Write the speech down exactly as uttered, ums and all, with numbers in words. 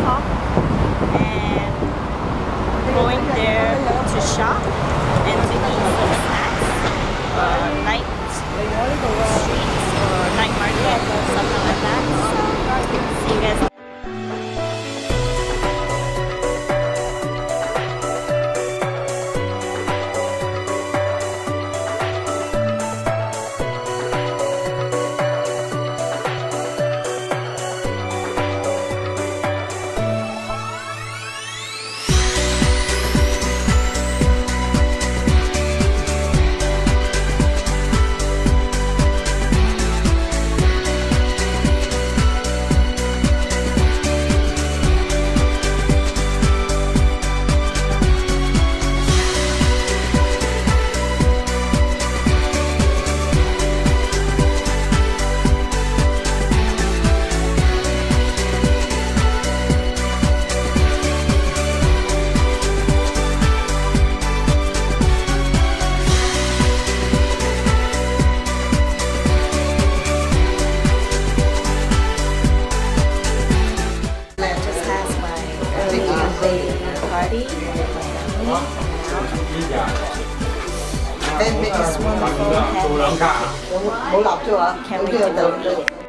Bangkok and going there to shop and to eat some snacks, uh, night streets or night market, something like that. So, see you guys. Party and this wonderful hehe. Can't wait to go eat it.